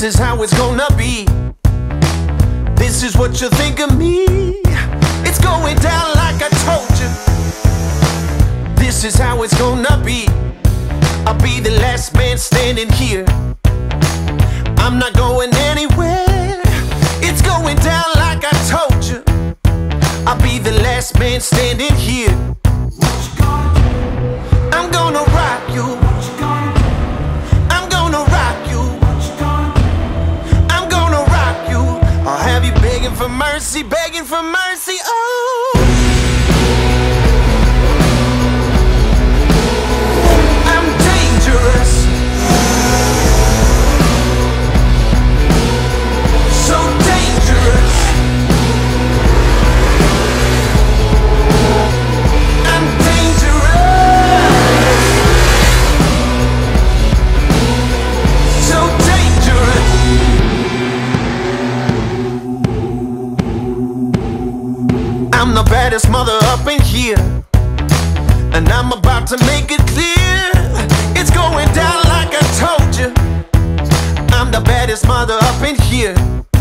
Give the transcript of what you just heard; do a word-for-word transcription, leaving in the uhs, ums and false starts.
is how it's gonna be. This is what you think of me. It's going down like I told you. This is how it's gonna be. I'll be the last man standing here. I'm not going anywhere. It's going down like I told you. I'll be the last man standing here. I'm gonna rock you. I'm gonna rock you. I'm gonna rock you. I'll have you begging for mercy, begging for mercy. Oh, I'm dangerous. So dangerous. I'm dangerous. So dangerous. I'm the baddest mother up in here, and I'm about to make it clear. It's going down like I told you. I'm the baddest mother up in here.